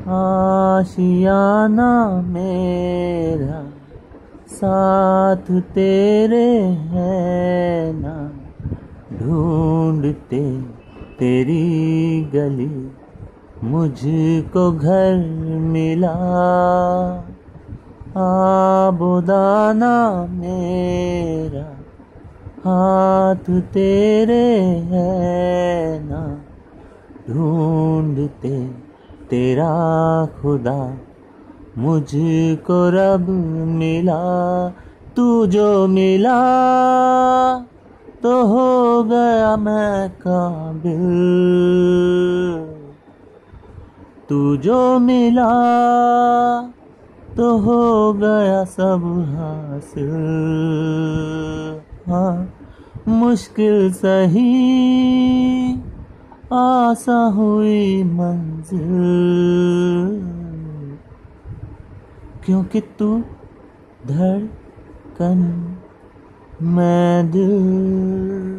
आशियाना मेरा साथ तेरे है ना, ढूंढते तेरी गली मुझको घर मिला। आबोदाना मेरा हाथ तेरे है ना, ढूंढते तेरा खुदा मुझको रब मिला। तू जो मिला तो हो गया मैं काबिल, तू जो मिला तो हो गया सब हासिल। हाँ मुश्किल सही आसा हुई मंजिल, क्योंकि तू धड़कन मैं दिल।